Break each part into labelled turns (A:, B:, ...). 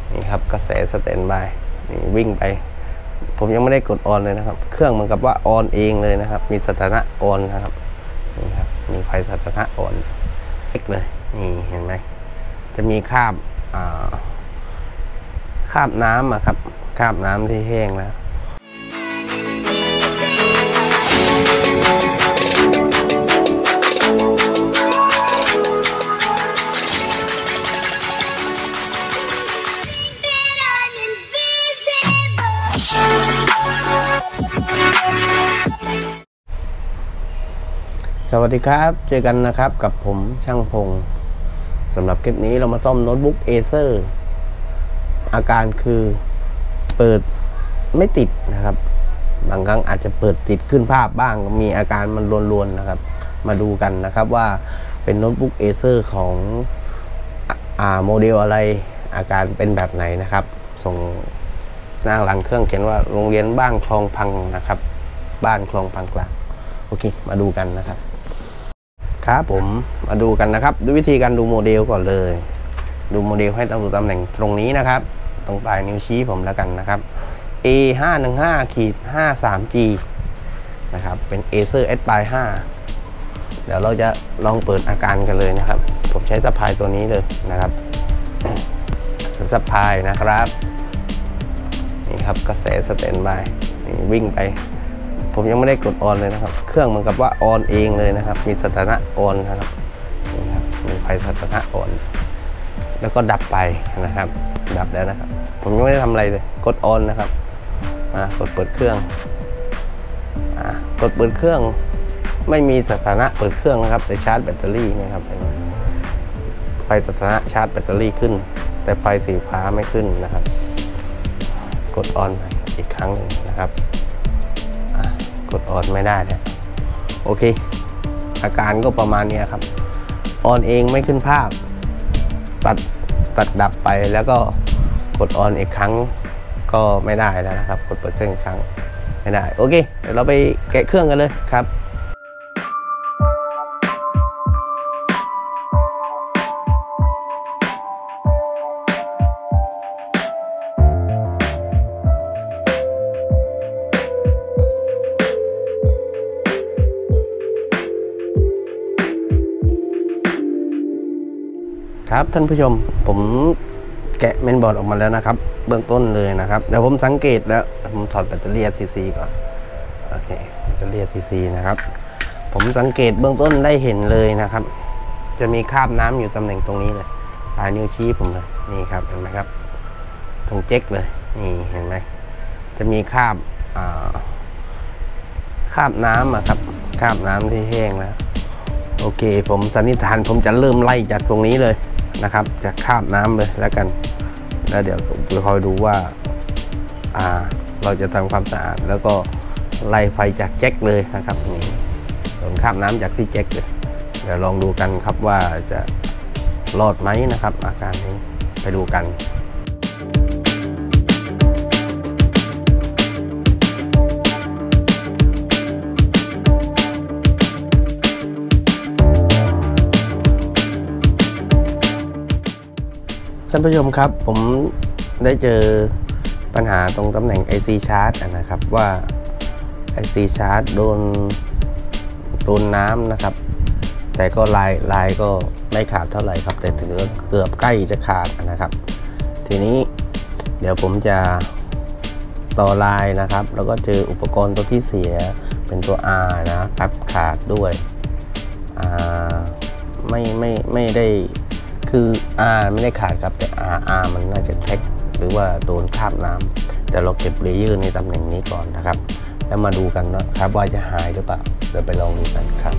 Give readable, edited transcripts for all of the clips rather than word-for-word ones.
A: นี่ครับกระแสสแตนบายนี่วิ่งไปผมยังไม่ได้กดออนเลยนะครับเครื่องเหมือนกับว่าออนเองเลยนะครับมีสถานะออนนะครับนี่ครับมีไฟสถานะออนเล็กเลยนี่เห็นไหมจะมีคราบน้ำครับคราบน้ำที่แห้งแล้วสวัสดีครับเจอกันนะครับกับผมช่างพงสำหรับคลิปนี้เรามาซ่อมโน้ตบุ๊ก Acer อาการคือเปิดไม่ติดนะครับบางครั้งอาจจะเปิดติดขึ้นภาพบ้างมีอาการมันรวนๆนะครับมาดูกันนะครับว่าเป็นโน้ตบุ๊ก Acer ของโมเดลอะไรอาการเป็นแบบไหนนะครับส่งหน้าหลังเครื่องเขียนว่าโรงเรียนบ้านคลองพังนะครับบ้านคลองพังกลางโอเคมาดูกันนะครับครับผมมาดูกันนะครับด้วยวิธีการดูโมเดลก่อนเลยดูโมเดลให้ตำแหน่งตรงนี้นะครับตรงปลายนิ้วชี้ผมแล้วกันนะครับ A515-53G นะครับเป็น Acer Aspire 5เดี๋ยวเราจะลองเปิดอาการกันเลยนะครับผมใช้ซัพพลายตัวนี้เลยนะครับซัพพลายนะครับนี่ครับกระแสสแตนบายนี่วิ่งไปผมยังไม่ได้กดออนเลยนะครับเครื่องเหมือนกับว่าออนเองเลยนะครับมีสถานะออนนะครับนี่ครับมีไฟสถานะออนแล้วก็ดับไปนะครับดับแล้วนะครับผมยังไม่ได้ทำอะไรเลยกดออนนะครับกดเปิดเครื่องกดเปิดเครื่องไม่มีสถานะเปิดเครื่องนะครับแต่ชาร์จแบตเตอรี่นะครับไฟสถานะชาร์จแบตเตอรี่ขึ้นแต่ไฟสีฟ้าไม่ขึ้นนะครับกดออนอีกครั้งหนึ่งนะครับกดออนไม่ได้เนี่ยโอเคอาการก็ประมาณนี้ครับออนเองไม่ขึ้นภาพตัดดับไปแล้วก็กดออนอีกครั้งก็ไม่ได้แล้วนะครับกดเปิดเครื่องอีกครั้งไม่ได้โอเคเดี๋ยวเราไปแกะเครื่องกันเลยครับครับท่านผู้ชมผมแกะเมนบอร์ดออกมาแล้วนะครับเบื้องต้นเลยนะครับเดี๋ยวผมสังเกตแล้วผมถอดแบตเตอรี่ RCC ก่อนโอเคแบตเตอรี่ RCC นะครับผมสังเกตเบื้องต้นได้เห็นเลยนะครับจะมีคราบน้ำอยู่ตำแหน่งตรงนี้เลยปลายนิ้วชี้ผมเลยนี่ครับเห็นไหมครับตรงเจ๊กเลยนี่เห็นไหมจะมีคราบน้ำครับคราบน้ำที่แห้งแล้วโอเคผมสันนิษฐานผมจะเริ่มไล่จากตรงนี้เลยนะครับจากคราบน้ำเลยแล้วกันแล้วเดี๋ยวคอยดูว่าเราจะทำความสะอาดแล้วก็ไล่ไฟจากแจ็คเลยนะครับนี่โดนคราบน้ำจากที่แจ็คเลยเดี๋ยวลองดูกันครับว่าจะรอดไหมนะครับอาการนี้ไปดูกันท่านผู้ชมครับผมได้เจอปัญหาตรงตำแหน่ง IC Charge นะครับว่า IC Charge โดนน้ำนะครับแต่ก็ลายก็ไม่ขาดเท่าไหร่ครับแต่ถือเกือบใกล้จะขาดนะครับทีนี้เดี๋ยวผมจะต่อลายนะครับแล้วก็เจออุปกรณ์ตัวที่เสียเป็นตัว R นะครับขาดด้วยไม่ได้คือ R ไม่ได้ขาดครับแต่ R มันน่าจะแท็กหรือว่าโดนคราบน้ำแต่เราเก็บเลเยอร์ในตำแหน่งนี้ก่อนนะครับแล้วมาดูกันนะครับว่าจะหายหรือเปล่าเดี๋ยวไปลองดูกันครับ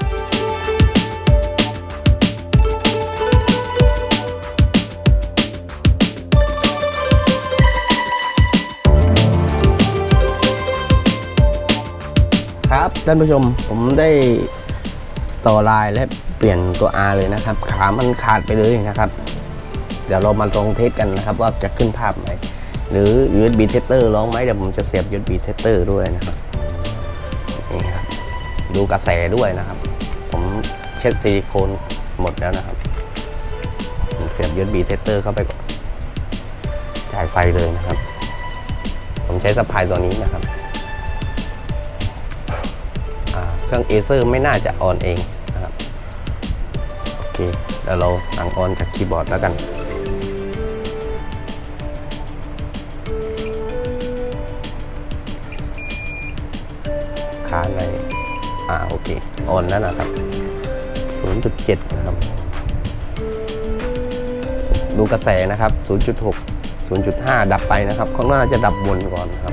A: ครับท่านผู้ชมผมได้ต่อลายและเปลี่ยนตัว R เลยนะครับขามันขาดไปเลยนะครับเดี๋ยวเรามาลองเทสกันนะครับว่าจะขึ้นภาพไหมหรือ USB tester ร้องไหมเดี๋ยวผมจะเสียบ USB tester ด้วยนะครับนี่ครับดูกระแสด้วยนะครับผมเช็ดซิลิโคนหมดแล้วนะครับเสียบ USB tester เข้าไปก่อนจ่ายไฟเลยนะครับผมใช้สะพายตัวนี้นะครับเครื่องเอเซอร์ไม่น่าจะออนเองนะครับโอเคเดี๋ยวเราสั่งออนจากคีย์บอร์ดแล้วกันค้างไว้โอเคออนแล้วนะครับ 0.7 นะครับดูกระแสนะครับ 0.6 0.5 ดับไปนะครับข้างหน้าจะดับวนก่อนนะครับ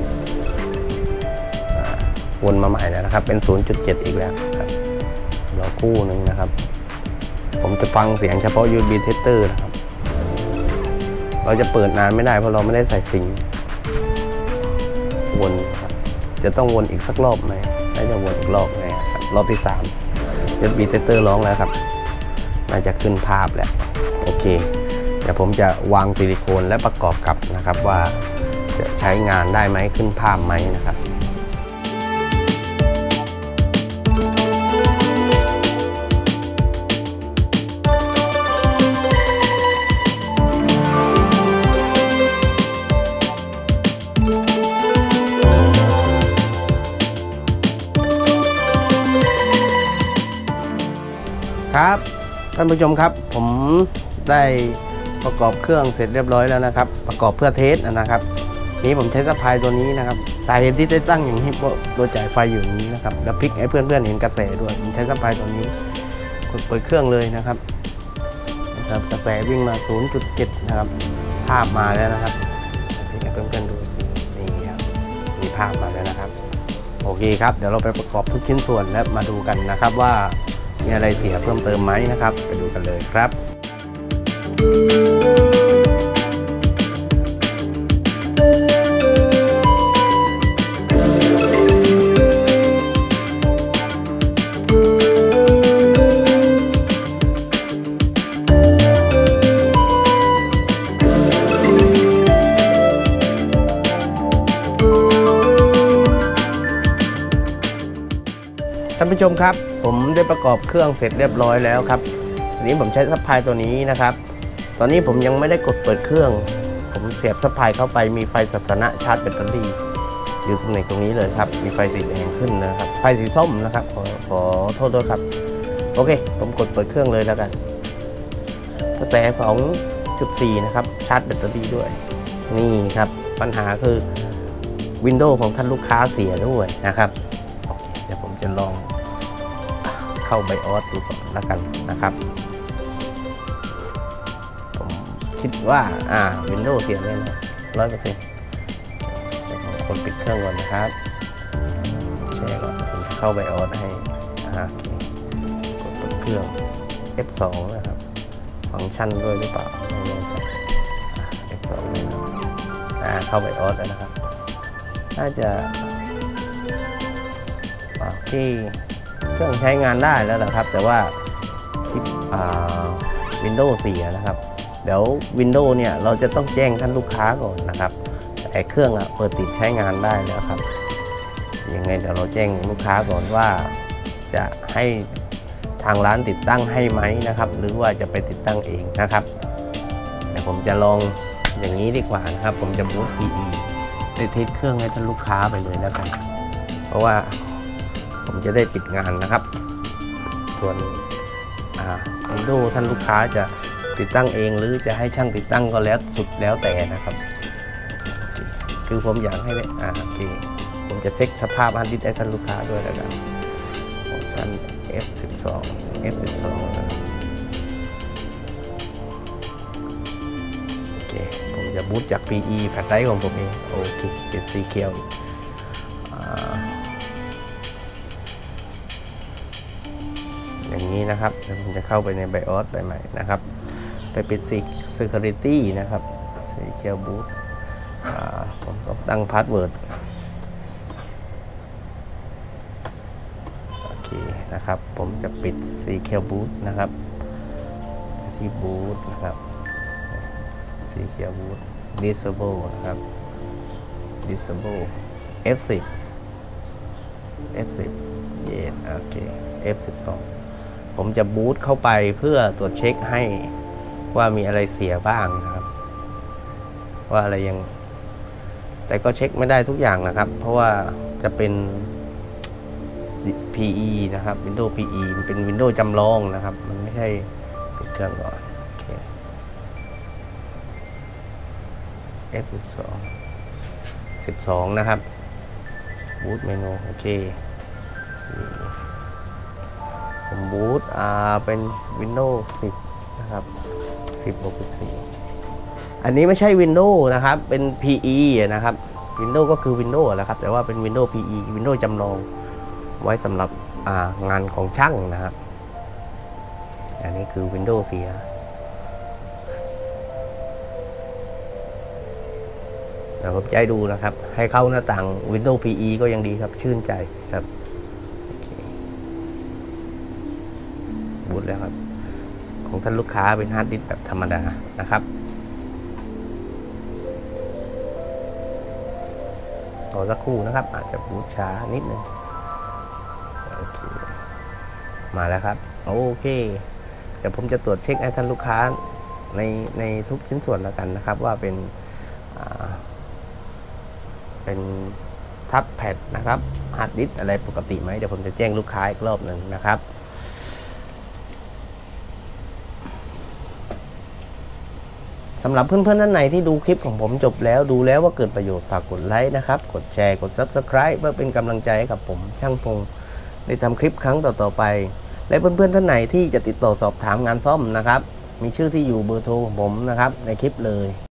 A: วนมาใหม่แล้วนะครับเป็น 0.7 อีกแล้วครับรอคู่หนึ่งนะครับผมจะฟังเสียงเฉพาะ USB tester นะครับเราจะเปิดนานไม่ได้เพราะเราไม่ได้ใส่ซิงค์วนครับจะต้องวนอีกสักรอบไหมน่าจะวนอีกรอบนะครับรอบที่3 USB tester ร้องแล้วครับน่าจะขึ้นภาพแล้วโอเคเดี๋ยวผมจะวางซิลิโคนและประกอบกับนะครับว่าจะใช้งานได้ไหมขึ้นภาพไหมนะครับครับท่านผู้ชมครับผมได้ประกอบเครื่องเสร็จเรียบร้อยแล้วนะครับประกอบเพื่อเทสนะครับนี้ผมใช้สะพายตัวนี้นะครับสาเหตุที่ได้ตั้งอย่างนี้เพราะตัวจ่ายไฟอยู่อย่างนี้นะครับแล้วพลิกให้เพื่อนๆเห็นกระแสด้วยผมใช้สะพายตัวนี้กดเปิดเครื่องเลยนะครับกระแสวิ่งมา 0.7 นะครับภาพมาแล้วนะครับพลิกให้เพื่อนๆดูนี่ครับมีภาพมาแล้วนะครับโอเคครับเดี๋ยวเราไปประกอบทุกชิ้นส่วนและมาดูกันนะครับว่ามีอะไรเสียเพิ่มเติมไหมนะครับไปดูกันเลยครับท่านผู้ชมครับผมได้ประกอบเครื่องเสร็จเรียบร้อยแล้วครับอันนี้ผมใช้ซัพพลายตัวนี้นะครับตอนนี้ผมยังไม่ได้กดเปิดเครื่องผมเสียบซัพพลายเข้าไปมีไฟสถานะชาร์จแบตเตอรี่อยู่ตรงไหนตรงนี้เลยครับมีไฟสีแดงขึ้นนะครับไฟสีส้มนะครับขอโทษด้วยครับโอเคผมกดเปิดเครื่องเลยแล้วกันกระแส 2.4 นะครับชาร์จแบตเตอรี่ด้วยนี่ครับปัญหาคือ Windows ของท่านลูกค้าเสียด้วยนะครับเดี๋ยวผมจะลองเข้า BIOS ดูก่อนแล้วกันนะครับผมคิดว่าWindows เสียแน่นอน 100%เดี๋ยวผมกดปิดเครื่องก่อนนะครับแชร์ก่อนผมจะเข้า BIOS ให้กดปิดเครื่อง F2 นะครับฟังก์ชันด้วยหรือเปล่าไม่แน่ใจF2 เลยนะเข้า BIOS แล้วนะครับน่าจะที่เครื่องใช้งานได้แล้วนะครับแต่ว่าคลิปWindows เสียนะครับเดี๋ยว Windows เนี่ยเราจะต้องแจ้งท่านลูกค้าก่อนนะครับแต่เครื่องเปิดติดใช้งานได้แล้วครับยังไงเดี๋ยวเราแจ้งลูกค้าก่อนว่าจะให้ทางร้านติดตั้งให้ไหมนะครับหรือว่าจะไปติดตั้งเองนะครับเดี๋ยวผมจะลองอย่างนี้ดีกว่านะครับผมจะบูต PE ได้เทสเครื่องให้ท่านลูกค้าไปเลยแล้วกันเพราะว่าผมจะได้ปิดงานนะครับส่วนWindows ท่านลูกค้าจะติดตั้งเองหรือจะให้ช่างติดตั้งก็แล้วสุดแล้วแต่นะครับคือผมอยากให้โอเคผมจะเช็คสภาพฮาร์ดดิสก์ให้ท่านลูกค้าด้วยแล้วกันของชั้น F12 นะครับโอเคผมจะบูตจาก PE แฟลชไดรฟ์ของผมเองโอเคเป็นสีเขียวอย่างนี้นะครับเดี๋ยวผมจะเข้าไปใน BIOS ไปใหม่นะครับไปปิด Security นะครับ Secure Boot ผมก็ตั้งพาสเวิร์ดโอเคนะครับผมจะปิด Secure Boot นะครับที่ Boot นะครับ Secure Boot Disable นะครับ Disable F10 Yes โอเค F12ผมจะบูตเข้าไปเพื่อตรวจเช็คให้ว่ามีอะไรเสียบ้างนะครับว่าอะไรยังแต่ก็เช็คไม่ได้ทุกอย่างนะครับเพราะว่าจะเป็น PE นะครับ Windows PE มันเป็น Windows จำลองนะครับมันไม่ใช่ปิดเครื่องก่อนโอเค F12 นะครับบูตเมนูโอเคผมบูตเป็น Windows 10 นะครับ 10.64 อันนี้ไม่ใช่ Windows นะครับเป็น PE นะครับ Windows ก็คือ Windows นะครับแต่ว่าเป็น Windows PE Windows จำลองไว้สำหรับงานของช่างนะครับอันนี้คือ Windows เสียเดี๋ยวผมจะให้ดูนะครับให้เข้าหน้าต่าง Windows PE ก็ยังดีครับชื่นใจครับบูตแล้วครับของท่านลูกค้าเป็นฮาร์ดดิสก์แบบธรรมดานะครับรอสักครู่นะครับอาจจะบูตช้านิดนึงโอเคมาแล้วครับโอเคเดี๋ยวผมจะตรวจเช็คให้ท่านลูกค้าในทุกชิ้นส่วนแล้วกันนะครับว่าเป็นทับแพดนะครับฮาร์ดดิสก์อะไรปกติไหมเดี๋ยวผมจะแจ้งลูกค้าอีกรอบหนึ่งนะครับสำหรับเพื่อนๆท่านไหนที่ดูคลิปของผมจบแล้วดูแล้วว่าเกิดประโยชน์ฝากกดไลค์นะครับกดแชร์กด Subscribe เพื่อเป็นกำลังใจให้กับผมช่างพงได้ทำคลิปครั้งต่อๆไปและเพื่อนๆท่านไหนที่จะติดต่อสอบถามงานซ่อมนะครับมีชื่อที่อยู่เบอร์โทรของผมนะครับในคลิปเลย